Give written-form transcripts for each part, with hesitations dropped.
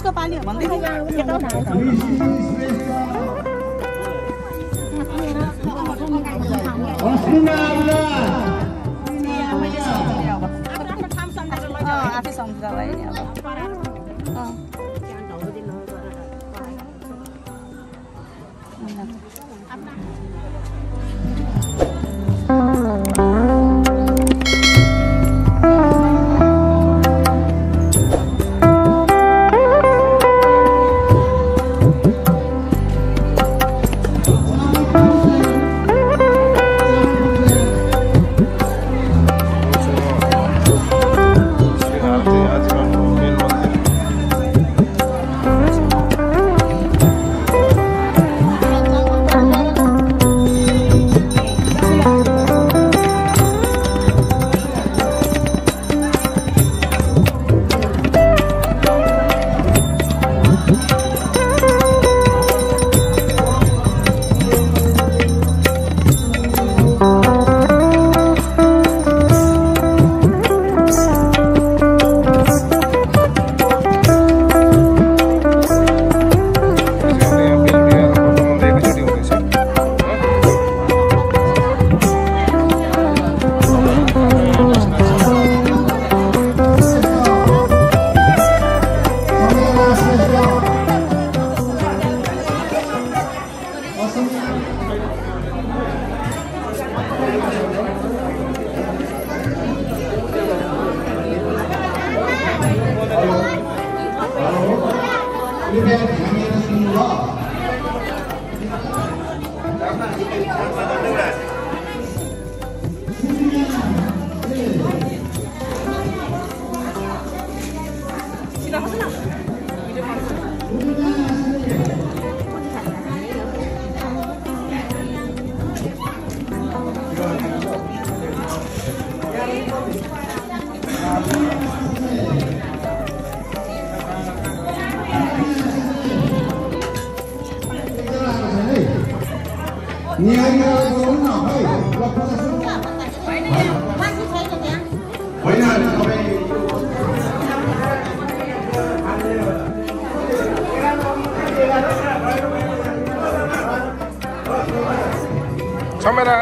फ्रिजको पानी भन्दै आफै सम्झिँदा भयो नि अब Kamera.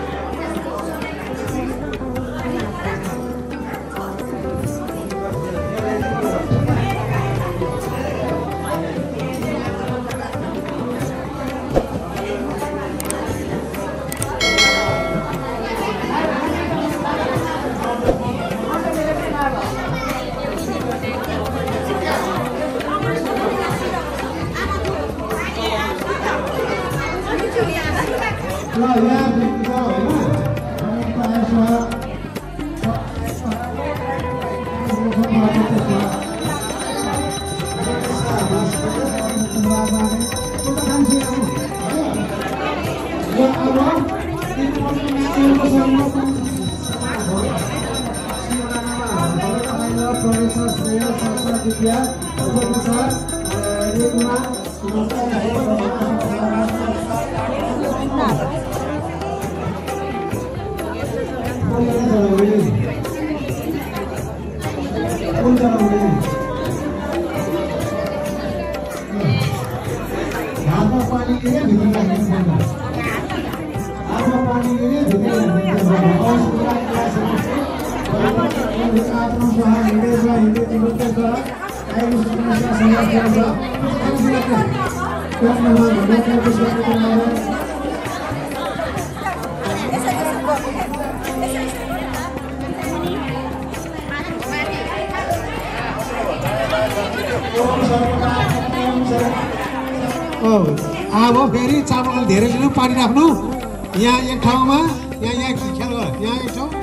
अब फेरि चामल धेरै लिनु पानी राख्नु यहाँ एक ठाउँमा यहाँ खेल गर यहाँ एक ठाउँ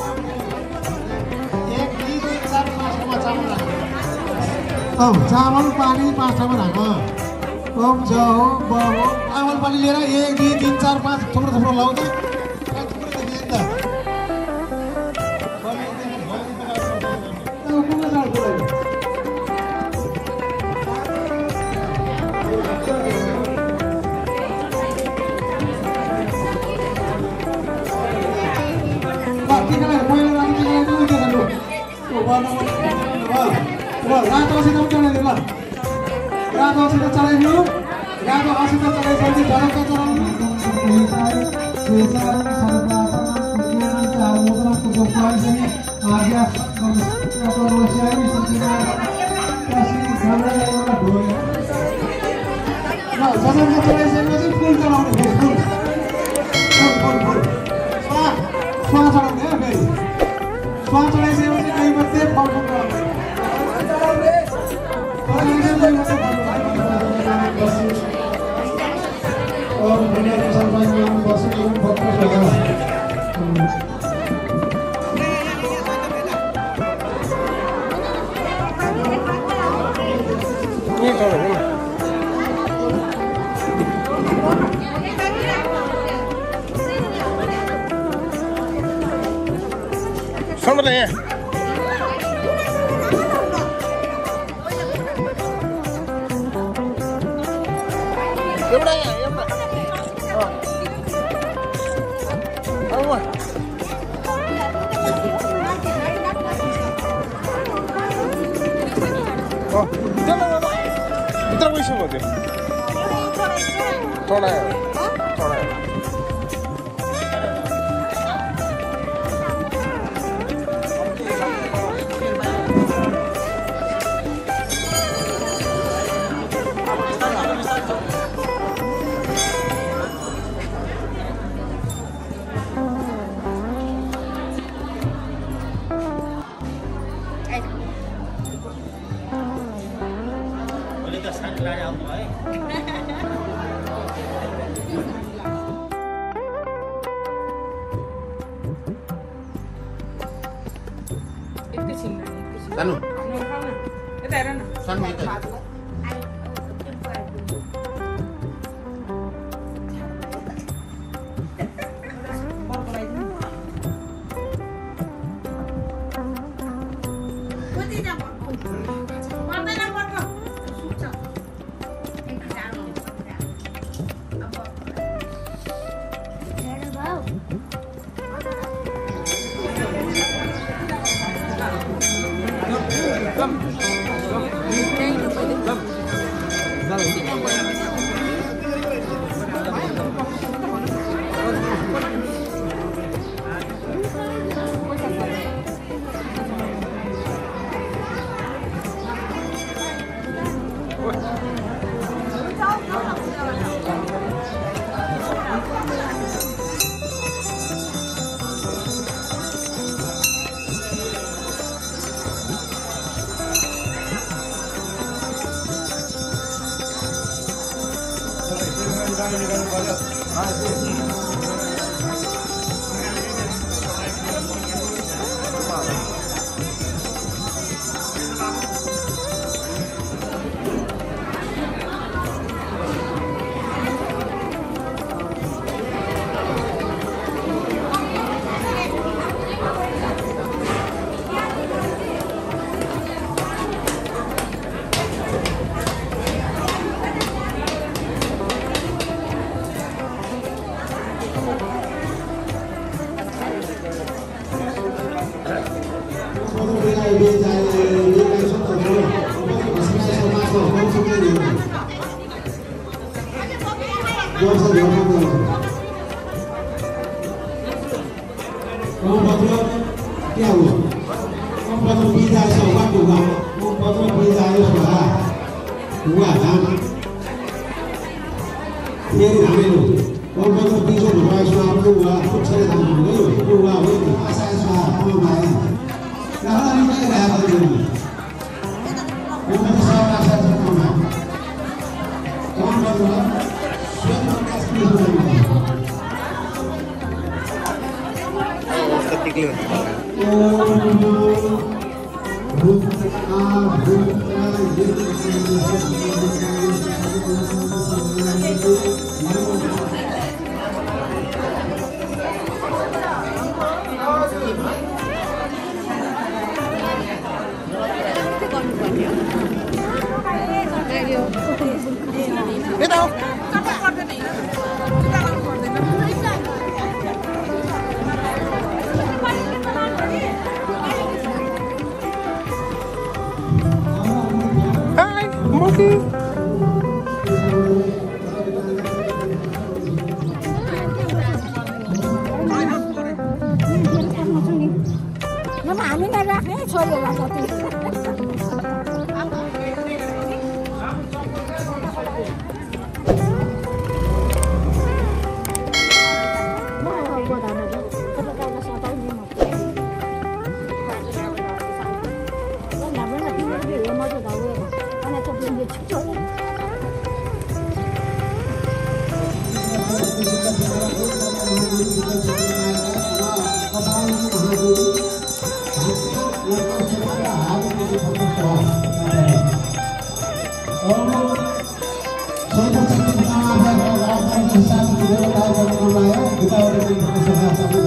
1 2 3 4 5 ठाउँमा चामल राख्नु चामल पानी 5 ठाउँमा राख्नु ओम ज हो ब हो चामल पानी लिएर 1 2 3 4 5 थुप्रो थुप्रो लाउँछ रातो रातो हसित चलाइदिनु रातो हसित चलाइसकेपछि झलक्क चलाउनु चलाइसकेपछि फुल चलाउनु फुल स्वा चलाउने फेरि स्वा चलाइसकेपछि कहीँ मात्रै फल Somebody here. भित्र गइसक्यो त्यो थोडा Anu. Itu era na. Sana itu. Hi, Monkey. हिसाब से कार्यक्रम लाया गीतावली की सभा सभी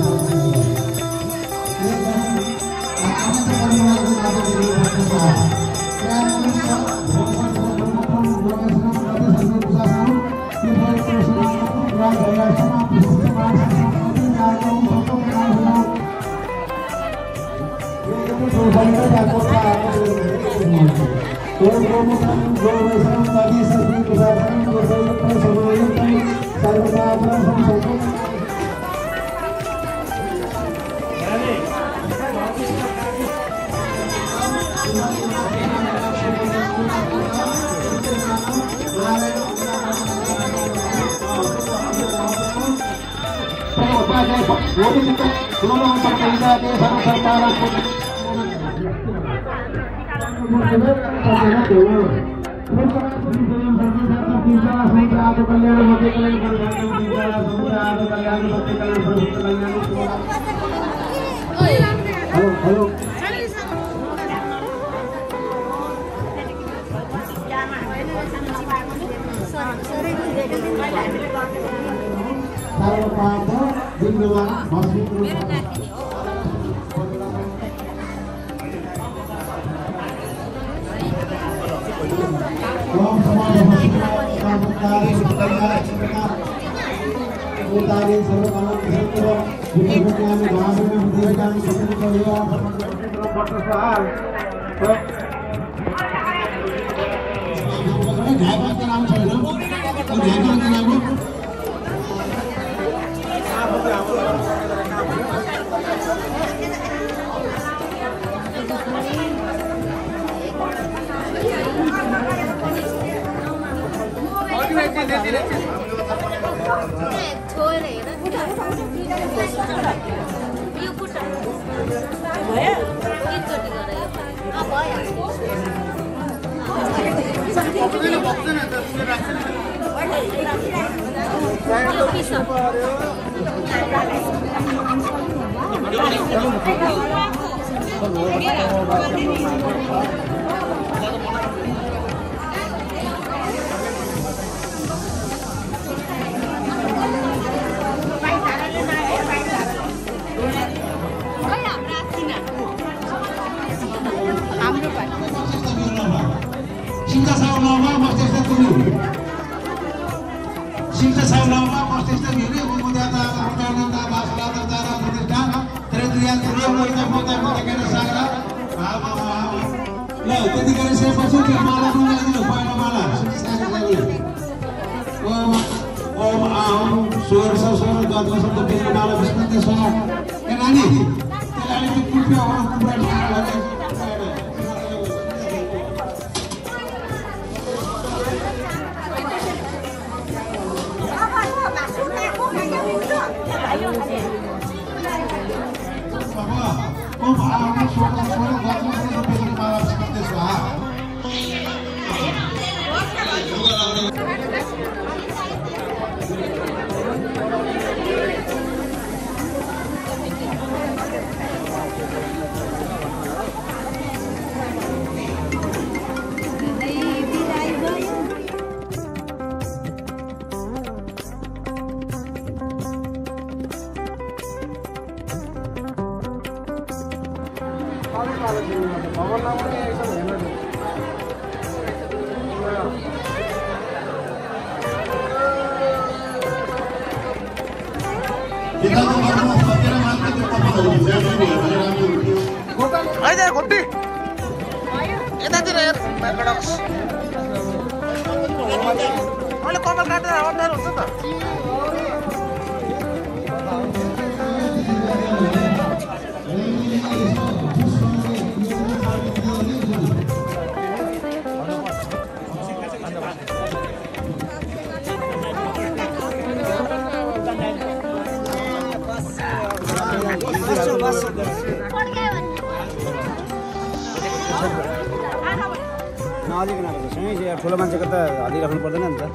ठुलो मान्छेको त हालिराख्नु पर्दैन नि त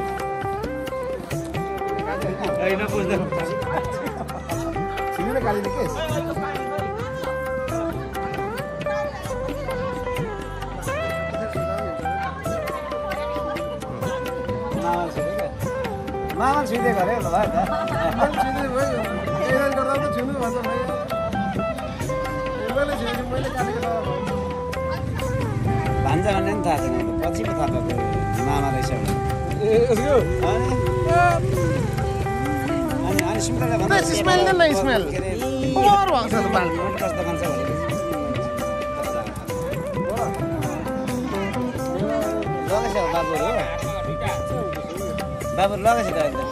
गाडीले के मामा छुइदै गरे ल भयो त भान्जा भन्ने पनि थाहा छैन पछि पो थाहा पाएको मामा रहेछ अनि सुन्तला भन्दा स्मेल न स्मेल और भएको छ त बाल कस्तो खान्छ भने लगेछ बाबुहरू बाबुहरू लगेछ त एकदम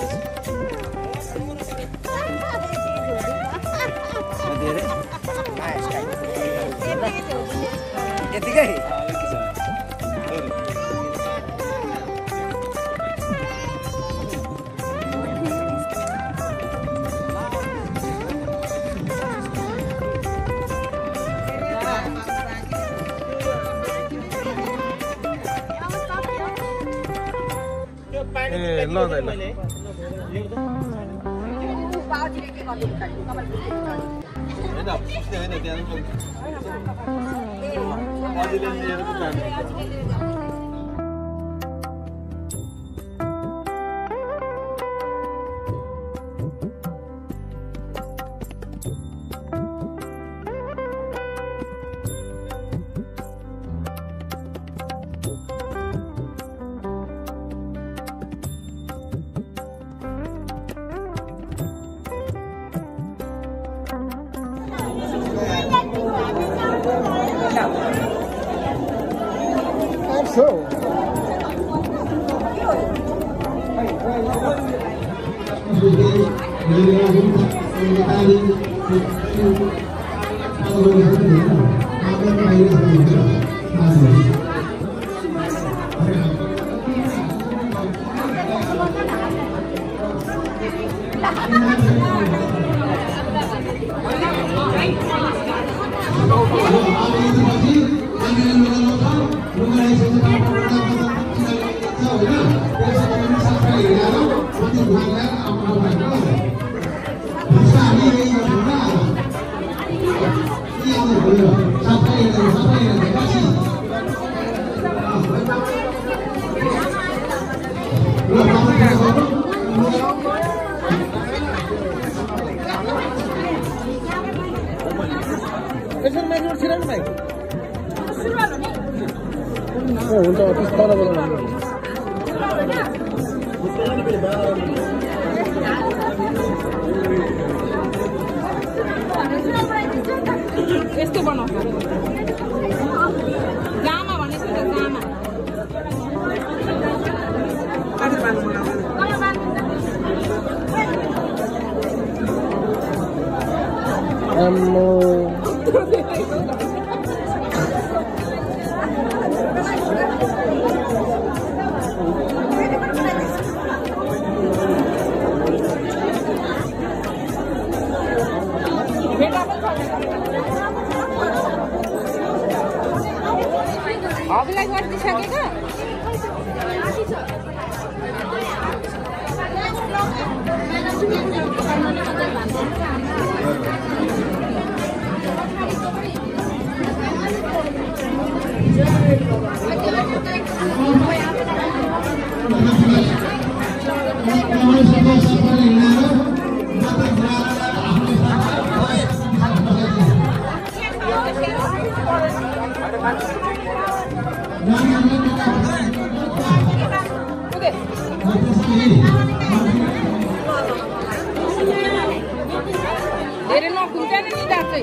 यतिकै ल दाइ ल यस्तो बनाउँछ जामा भनेको त जामा अघिलाई गरिदिइसकेको धेरै नखुल्दैन नि दाँत चाहिँ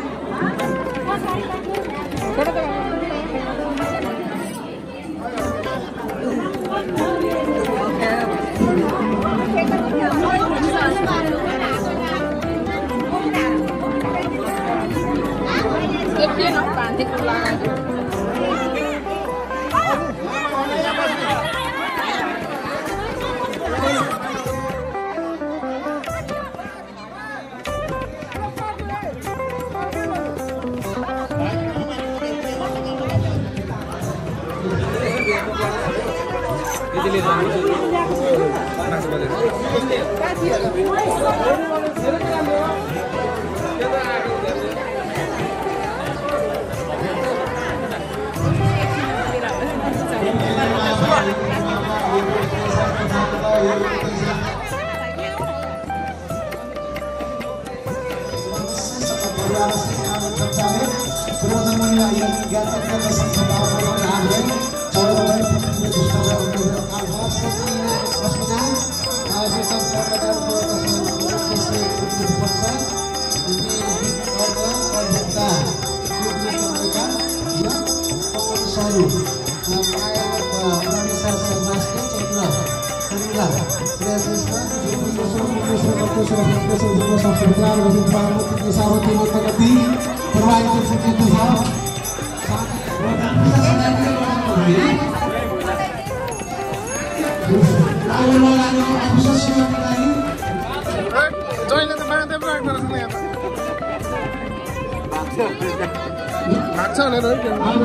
के नबाँधेको लाग्यो Terima kasih. Baru Indonesia Semasnya Cendra Serila Sesma Join the band and break the name. That's all right.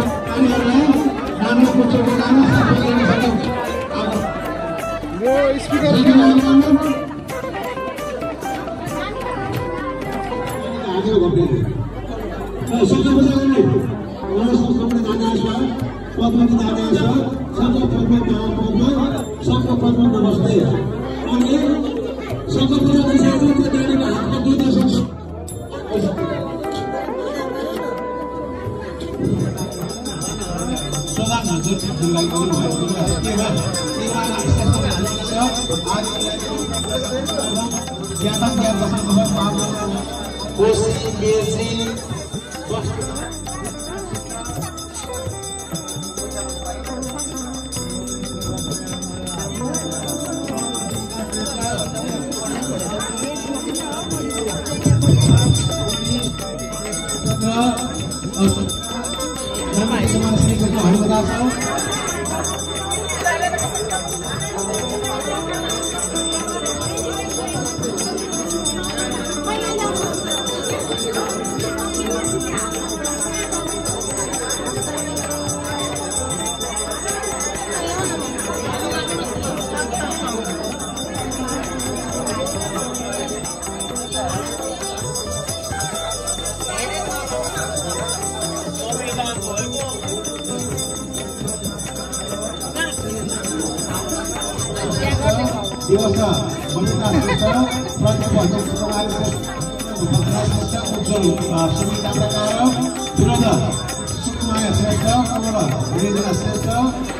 Dewasa, wanita kita perempuan yang sekolah berprestasi muncul seni tanda karo, Viroda, Sukmaya Sresta, Kamala, Rizana Sresta.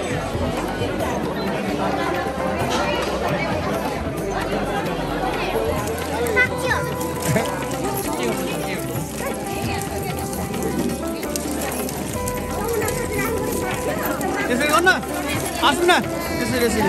त्यसरी गर्न आसु न त्यसरी यसरी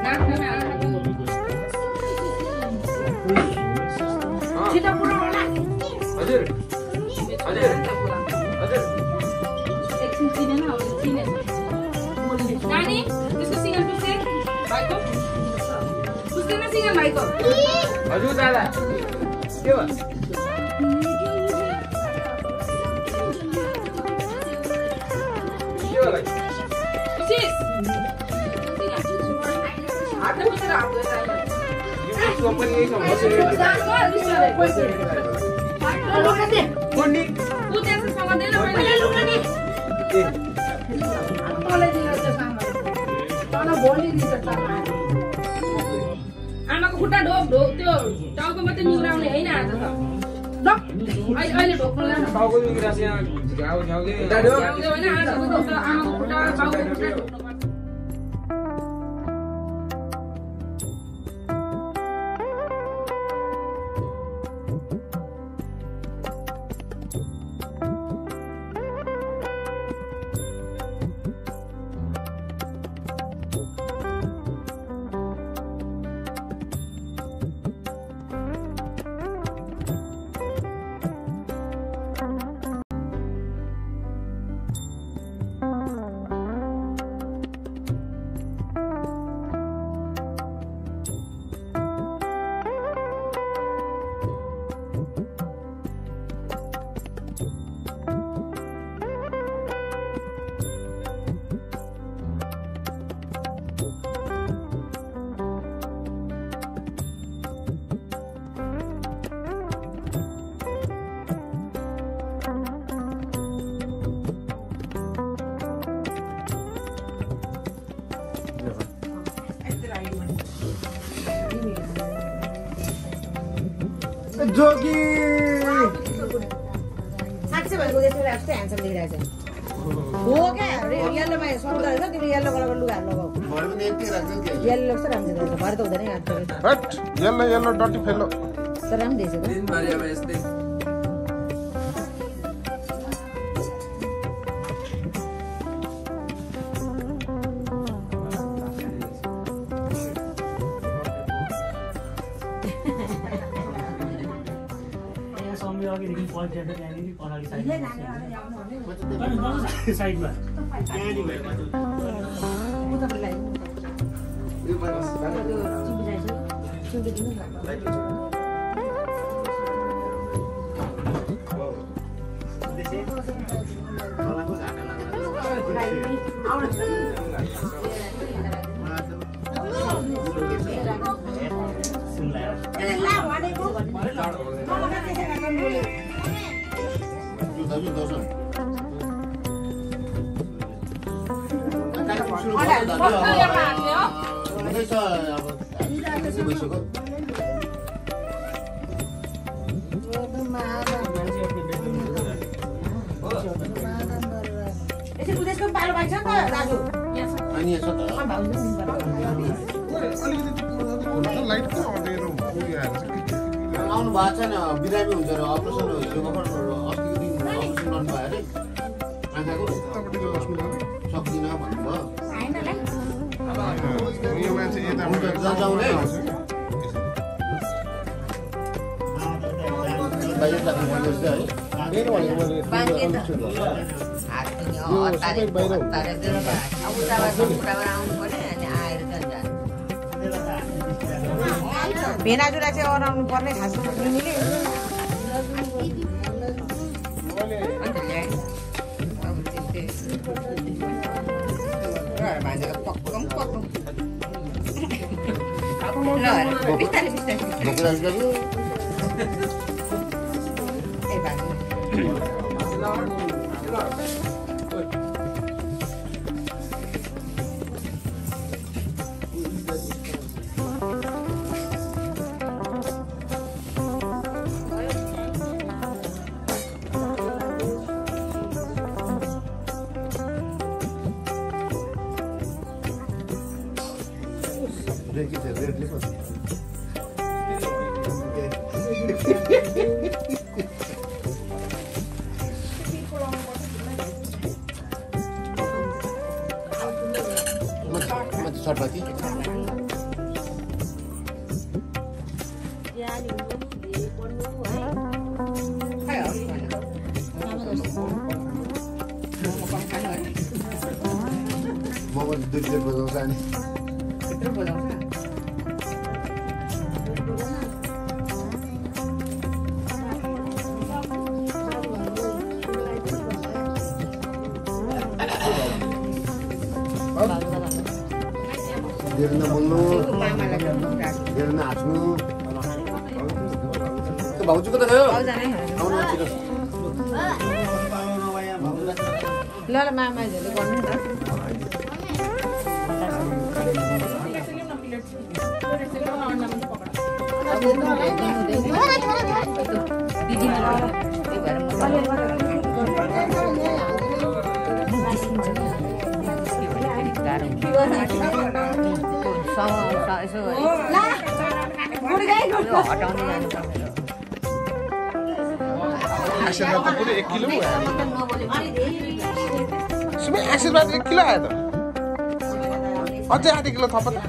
छिटो पुरा होला हजुर हजुर हजुर एकछिन चिनेन हो चिनेन नानी त्यसको सिंगल पुस्दै भाइको पुस्दैन सिंगल भाइको हजुर दादा के भयो के होला सिस हातले पुस्दै हातले यो पनि यही छ कोनी आमाको खुट्टा ढोक ढोक त्यो टाउको मात्रै निहुराउने होइन आज त ल अहिले ढोक्नु लानु टाउको निग्रास यहाँ घाउ झ्याउले होइन आज त आमाको खुट्टा टाउको खुट्टा ढोक्नु पर्छ जोगी साँच्चै भनेको यस्तो यस्तो ह्यान्डसम देखिरहेको छ हो क्या येल्लोमा सुन्दर रहेछ तिम्रो येल्लो कलरको लुगाहरू लगाऊ येल्लो कस्तो राम्रो देखिरहेको छ भरे त हुँदैन हात हट येल्लो येल्लो डटी फेलो तर राम्रो देखिन्छ त दिनभरि अब यस्तै साइडमा उदेशको पालो पाइन्छ त दाजु लाइट को आउँदैन आउनु भएको छैन बिरामी हुन्छ र अपरेसन हिजो अस्तिको दिन अपरेसन गर्नु भयो अरे आँखाको सक्दिन भन्नुभयो यो मान्छे यता जाउँले बाहिर जानु पर्छ है मेरो भनेको भेनाजुरा चाहिँ अराउनु पर्ने खास मिले Sarpati. बेटीले बजाउँछ अनि त्यत्रो बोलाउँछ धेरै नबोल्नु मामालाई धेरै नहाँस्नु त्यो भाउजूको त गयो जानै आउनु छिटो ल ल मामाहरूले गर्नु नि त आशीर्वाद त पुरै 1 किलो भयो सुमे आशीर्वाद 1 किलो आयो त अझै आधा किलो थप त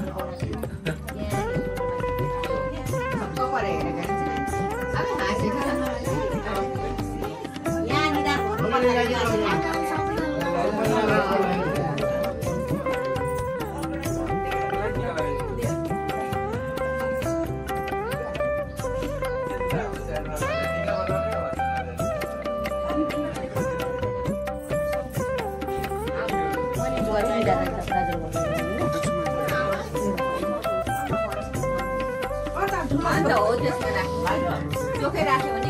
चोखै राख्यो भने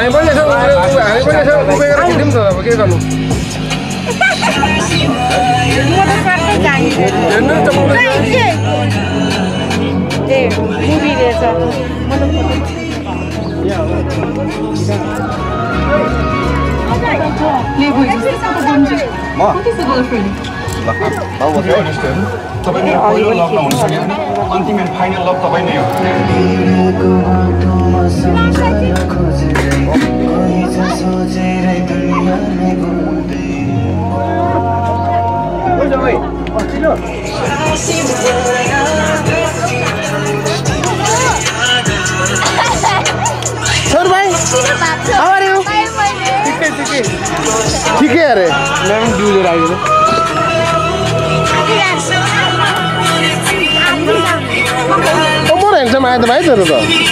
हामी पनि यसो उभिएर खिच्यौँ त अब के गर्नु तपाईँ मेरो पहिलो लभ नहुन सक्दैन अन्तिम एन्ड फाइनल लभ तपाईँ नै हो सर भाइ हाउ आर यु ठिकै अरे म्याम दुधेर आइदिनु मोर ह्यान्डसम आयो त भाइ तेरो त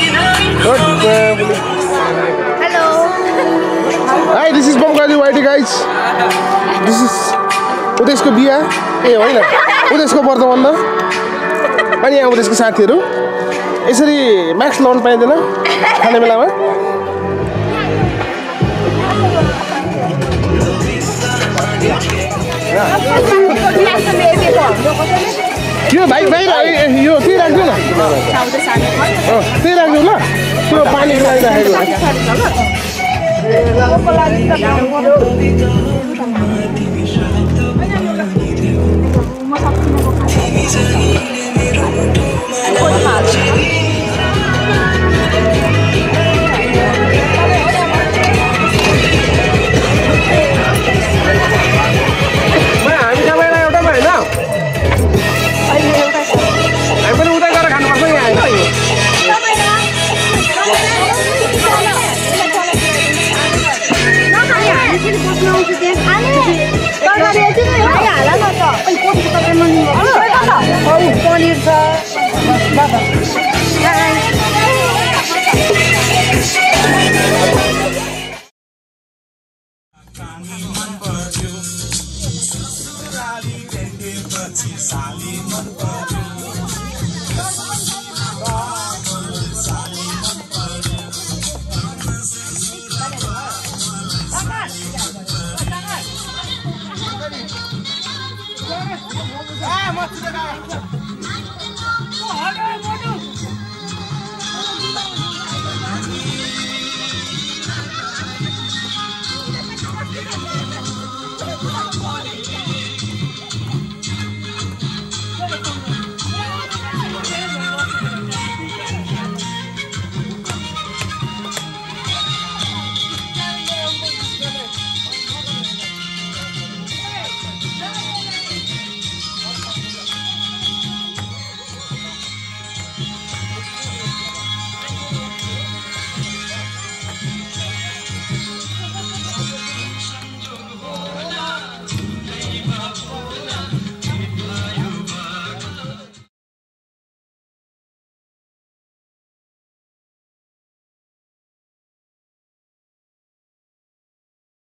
हेलो हाई दिस इज बमकाली वाइटी गाइज दिस इज उदेशको बिहा ए होइन उदेशको वर्तमान अनि यहाँ उदेशको साथीहरू यसरी म्याक्स लाउनु पाइँदैन खाने बेलामा यो भाइ भाइ यो त्यही राख्दिउँ न त्यही राख्दिउँ ल त्यो पानी लगाइराखेको